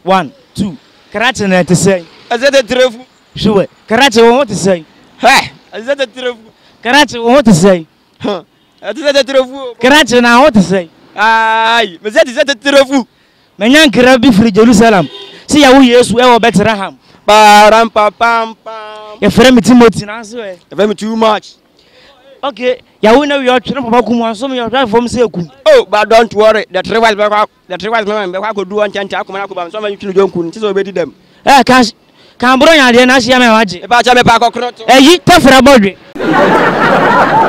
1, 2. Karachi na to say. Is that a trefu? Sure. Karachi what to say? Hey, is that a trefu? Karachi what to say? Huh? Is that a trefu? Karachi na what to say? Aye, is that a trefu? Menyan kirabi free Jerusalem. See ya we Yesu e wo Bethlehem. Pam pam pam pam. Your friend Timothy na so e. Very too much. Okay, ya we know your children papa kum so me your drive from say kum. Oh, but don't worry. The tree was back go do one chance akuma akuma so many children kun ti so be dem. Eh kan bro nya de na hia me waje. E ba cha me pa kokro to. Eyi tafra bodwe.